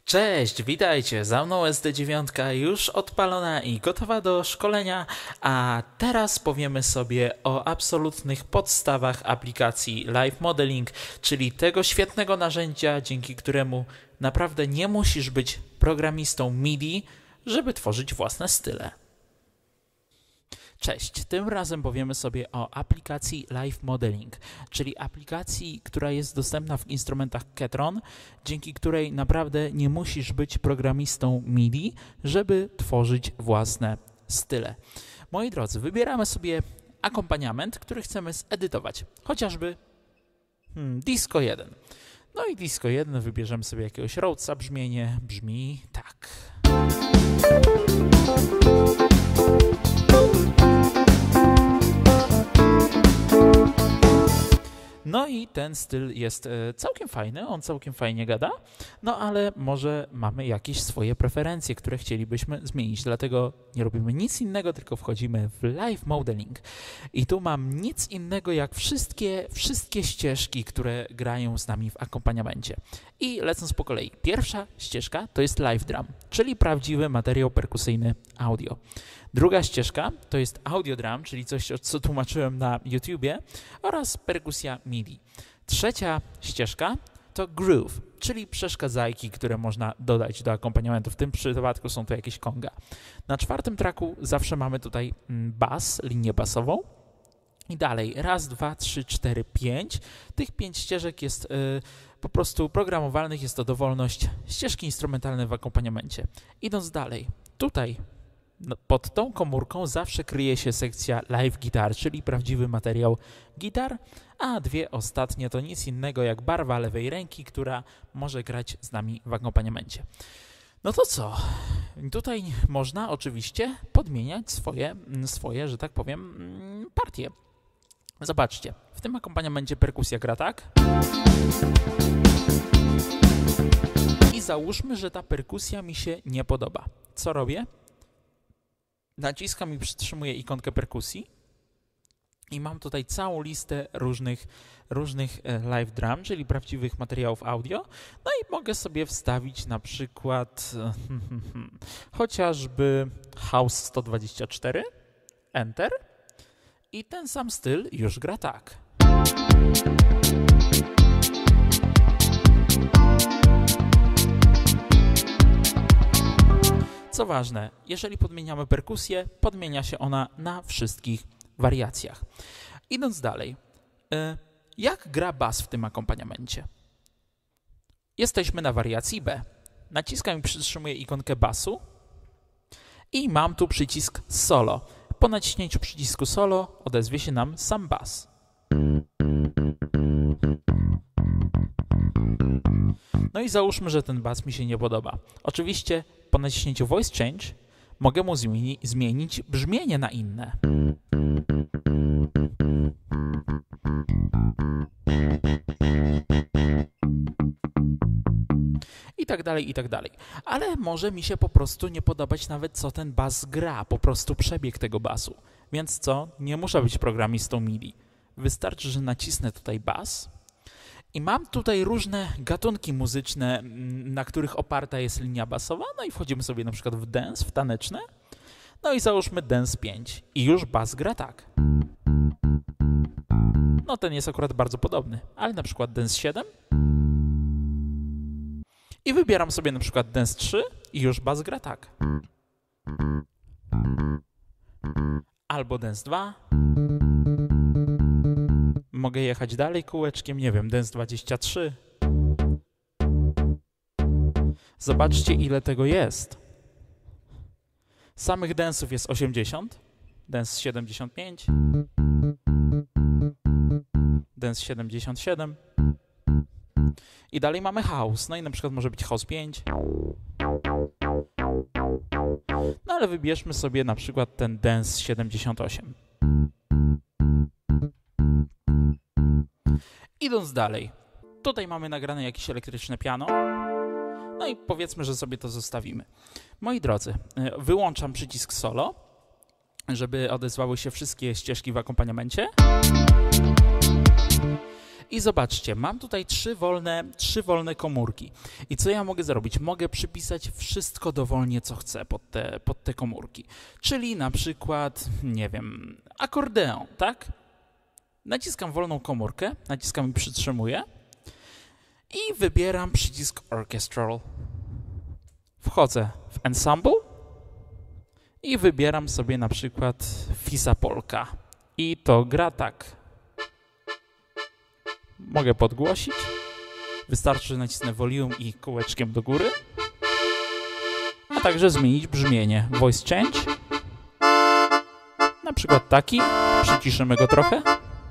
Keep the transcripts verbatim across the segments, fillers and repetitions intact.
Cześć, witajcie, za mną S D dziewięć już odpalona i gotowa do szkolenia, a teraz powiemy sobie o absolutnych podstawach aplikacji Live Modeling, czyli tego świetnego narzędzia, dzięki któremu naprawdę nie musisz być programistą M I D I, żeby tworzyć własne style. Cześć, tym razem powiemy sobie o aplikacji Live Modeling, czyli aplikacji, która jest dostępna w instrumentach Ketron, dzięki której naprawdę nie musisz być programistą M I D I, żeby tworzyć własne style. Moi drodzy, wybieramy sobie akompaniament, który chcemy zedytować, chociażby hmm, Disco jeden. No i Disco jeden wybierzemy sobie jakiegoś Rhodesa, brzmienie brzmi tak. No i ten styl jest całkiem fajny, on całkiem fajnie gada, no ale może mamy jakieś swoje preferencje, które chcielibyśmy zmienić, dlatego nie robimy nic innego, tylko wchodzimy w Live Modeling. I tu mam nic innego jak wszystkie, wszystkie ścieżki, które grają z nami w akompaniamencie. I lecąc po kolei, pierwsza ścieżka to jest Live Drum, czyli prawdziwy materiał perkusyjny audio. Druga ścieżka to jest Audio Drum, czyli coś, co tłumaczyłem na YouTubie, oraz perkusja M I D I. Trzecia ścieżka to Groove, czyli przeszkadzajki, które można dodać do akompaniamentu. W tym przypadku są to jakieś konga. Na czwartym tracku zawsze mamy tutaj bas, linię basową. I dalej, raz, dwa, trzy, cztery, pięć. Tych pięć ścieżek jest y, po prostu programowalnych, jest to dowolność, ścieżki instrumentalne w akompaniamencie. Idąc dalej, tutaj pod tą komórką zawsze kryje się sekcja Live Guitar, czyli prawdziwy materiał gitar, a dwie ostatnie to nic innego jak barwa lewej ręki, która może grać z nami w akompaniamencie. No to co? Tutaj można oczywiście podmieniać swoje, swoje, że tak powiem, partie. Zobaczcie, w tym akompaniamencie perkusja gra tak. I załóżmy, że ta perkusja mi się nie podoba. Co robię? Naciskam i przytrzymuję ikonkę perkusji i mam tutaj całą listę różnych, różnych live drum, czyli prawdziwych materiałów audio. No i mogę sobie wstawić na przykład chociażby House sto dwadzieścia cztery, Enter i ten sam styl już gra tak. Co ważne, jeżeli podmieniamy perkusję, podmienia się ona na wszystkich wariacjach. Idąc dalej, jak gra bas w tym akompaniamencie? Jesteśmy na wariacji B. Naciskam i przytrzymuję ikonkę basu i mam tu przycisk solo. Po naciśnięciu przycisku solo odezwie się nam sam bas. No i załóżmy, że ten bas mi się nie podoba. Oczywiście po naciśnięciu Voice Change mogę mu zmieni zmienić brzmienie na inne. I tak dalej, i tak dalej. Ale może mi się po prostu nie podobać nawet, co ten bas gra, po prostu przebieg tego basu. Więc co? Nie muszę być programistą M I D I. Wystarczy, że nacisnę tutaj bas i mam tutaj różne gatunki muzyczne, na których oparta jest linia basowa, no i wchodzimy sobie na przykład w dance, w taneczne, no i załóżmy dance pięć i już bas gra tak. No ten jest akurat bardzo podobny, ale na przykład dance siedem i wybieram sobie na przykład dance trzy i już bas gra tak. Albo dance dwa. Mogę jechać dalej kółeczkiem, nie wiem, dance dwadzieścia trzy. Zobaczcie, ile tego jest. Samych dance'ów jest osiemdziesiąt, dance siedemdziesiąt pięć, dance siedemdziesiąt siedem i dalej mamy house, no i na przykład może być house pięć. No ale wybierzmy sobie na przykład ten dance siedemdziesiąt osiem. Idąc dalej, tutaj mamy nagrane jakieś elektryczne piano, no i powiedzmy, że sobie to zostawimy. Moi drodzy, wyłączam przycisk solo, żeby odezwały się wszystkie ścieżki w akompaniamencie I zobaczcie, mam tutaj trzy wolne, trzy wolne komórki. I co ja mogę zrobić? Mogę przypisać wszystko dowolnie, co chcę pod te, pod te komórki. Czyli na przykład, nie wiem, akordeon, tak? Naciskam wolną komórkę, naciskam i przytrzymuję i wybieram przycisk Orchestral. Wchodzę w Ensemble i wybieram sobie na przykład Fisa Polka. I to gra tak. Mogę podgłosić. Wystarczy, że nacisnę volume i kółeczkiem do góry. A także zmienić brzmienie. Voice change. Na przykład taki. Przyciszymy go trochę.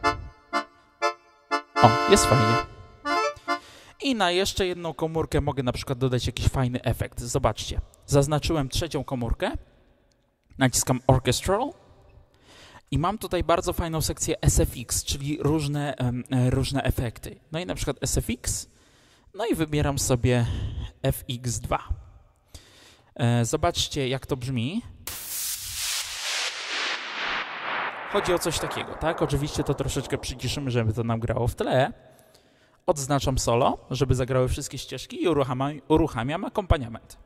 O, jest fajnie. I na jeszcze jedną komórkę mogę na przykład dodać jakiś fajny efekt. Zobaczcie. Zaznaczyłem trzecią komórkę. Naciskam Orchestral. I mam tutaj bardzo fajną sekcję S F X, czyli różne, um, różne efekty. No i na przykład S F X. No i wybieram sobie F X dwa. E, zobaczcie, jak to brzmi. Chodzi o coś takiego, tak? Oczywiście to troszeczkę przyciszymy, żeby to nam grało w tle. Odznaczam solo, żeby zagrały wszystkie ścieżki i uruchamiam, uruchamiam akompaniament.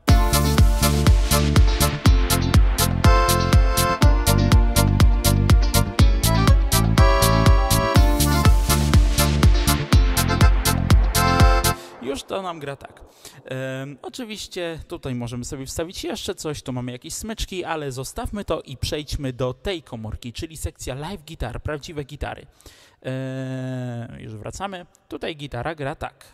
Już to nam gra tak. Um, oczywiście tutaj możemy sobie wstawić jeszcze coś, tu mamy jakieś smyczki, ale zostawmy to i przejdźmy do tej komórki, czyli sekcja live guitar, prawdziwe gitary. Um, już wracamy. Tutaj gitara gra tak.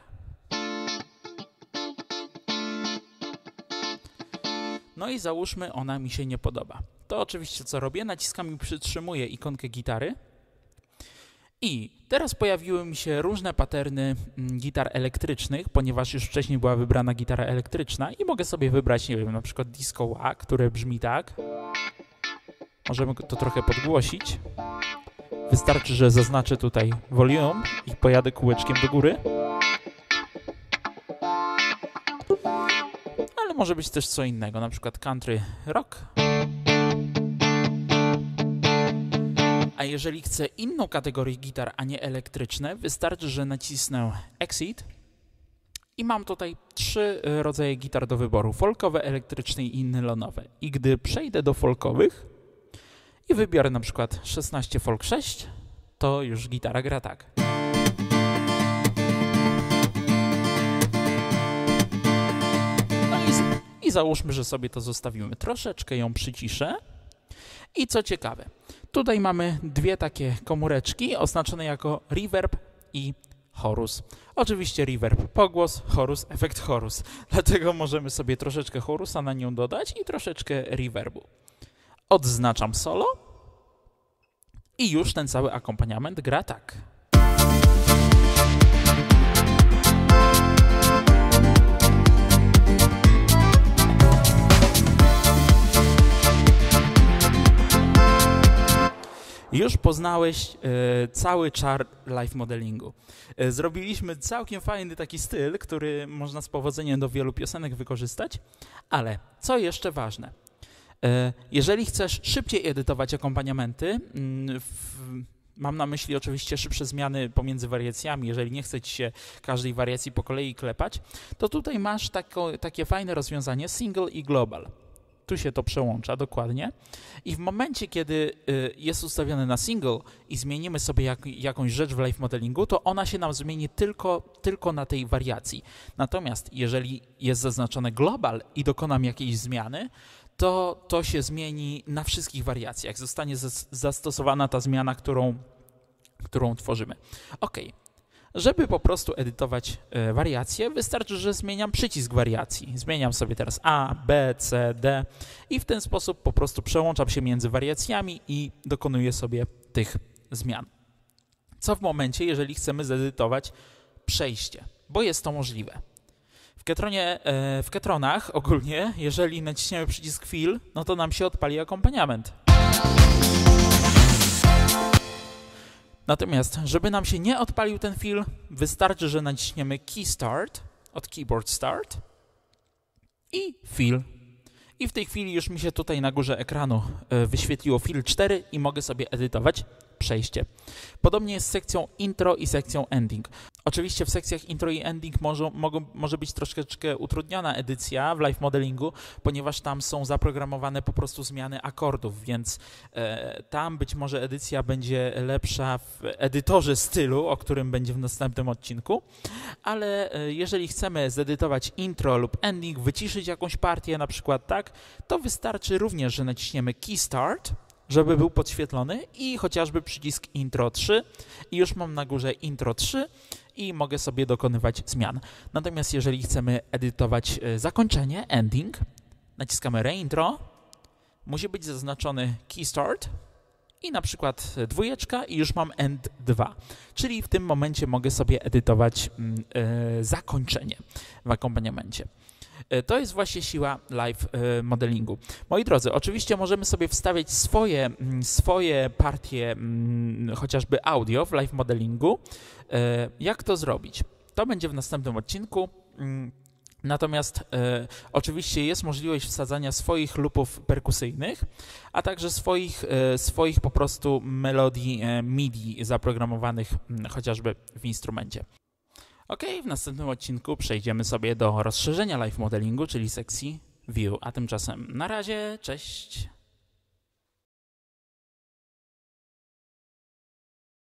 No i załóżmy, ona mi się nie podoba. To oczywiście co robię? Naciskam i przytrzymuję ikonkę gitary. I teraz pojawiły mi się różne paterny gitar elektrycznych, ponieważ już wcześniej była wybrana gitara elektryczna i mogę sobie wybrać, nie wiem, na przykład disco wah, które brzmi tak. Możemy to trochę podgłosić. Wystarczy, że zaznaczę tutaj volume i pojadę kółeczkiem do góry. Ale może być też co innego, na przykład country rock. A jeżeli chcę inną kategorię gitar, a nie elektryczne, wystarczy, że nacisnę Exit i mam tutaj trzy rodzaje gitar do wyboru. Folkowe, elektryczne i nylonowe. I gdy przejdę do folkowych i wybiorę na przykład szesnaście folk sześć, to już gitara gra tak. No i, i załóżmy, że sobie to zostawimy. Troszeczkę ją przyciszę. I co ciekawe, tutaj mamy dwie takie komóreczki oznaczone jako reverb i chorus. Oczywiście reverb pogłos, chorus efekt chorus. Dlatego możemy sobie troszeczkę chorusa na nią dodać i troszeczkę reverbu. Odznaczam solo i już ten cały akompaniament gra tak. Już poznałeś e, cały czar live modelingu. E, zrobiliśmy całkiem fajny taki styl, który można z powodzeniem do wielu piosenek wykorzystać, ale co jeszcze ważne, e, jeżeli chcesz szybciej edytować akompaniamenty, mm, w, mam na myśli oczywiście szybsze zmiany pomiędzy wariacjami, jeżeli nie chce ci się każdej wariacji po kolei klepać, to tutaj masz tako, takie fajne rozwiązanie single i global. Tu się to przełącza dokładnie i w momencie, kiedy y, jest ustawione na single i zmienimy sobie jak, jakąś rzecz w live modelingu, to ona się nam zmieni tylko, tylko na tej wariacji. Natomiast jeżeli jest zaznaczone global i dokonam jakiejś zmiany, to to się zmieni na wszystkich wariacjach. Zostanie zas zastosowana ta zmiana, którą, którą tworzymy. Ok. Żeby po prostu edytować e, wariacje, wystarczy, że zmieniam przycisk wariacji. Zmieniam sobie teraz A, B, C, D i w ten sposób po prostu przełączam się między wariacjami i dokonuję sobie tych zmian. Co w momencie, jeżeli chcemy zedytować przejście, bo jest to możliwe. W Ketronie, e, w Ketronach ogólnie, jeżeli naciśniemy przycisk Fill, no to nam się odpali akompaniament. Natomiast, żeby nam się nie odpalił ten fill, wystarczy, że naciśniemy Key Start od Keyboard Start i fill. I w tej chwili już mi się tutaj na górze ekranu wyświetliło fill cztery i mogę sobie edytować przejście. Podobnie jest z sekcją intro i sekcją ending. Oczywiście w sekcjach intro i ending może, mogą, może być troszeczkę utrudniona edycja w live modelingu, ponieważ tam są zaprogramowane po prostu zmiany akordów, więc e, tam być może edycja będzie lepsza w edytorze stylu, o którym będzie w następnym odcinku, ale e, jeżeli chcemy zedytować intro lub ending, wyciszyć jakąś partię na przykład tak, to wystarczy również, że naciśniemy Key Start, żeby był podświetlony i chociażby przycisk intro trzy i już mam na górze intro trzy i mogę sobie dokonywać zmian. Natomiast jeżeli chcemy edytować zakończenie, ending, naciskamy reintro, musi być zaznaczony Key Start i na przykład dwójeczka i już mam end dwa, czyli w tym momencie mogę sobie edytować yy, zakończenie w akompaniamencie. To jest właśnie siła live modelingu. Moi drodzy, oczywiście możemy sobie wstawiać swoje, swoje partie, chociażby audio w live modelingu. Jak to zrobić? To będzie w następnym odcinku. Natomiast e, oczywiście jest możliwość wsadzania swoich loopów perkusyjnych, a także swoich, e, swoich po prostu melodii e, MIDI zaprogramowanych m, chociażby w instrumencie. Ok, w następnym odcinku przejdziemy sobie do rozszerzenia live modelingu, czyli sekcji View. A tymczasem na razie, cześć!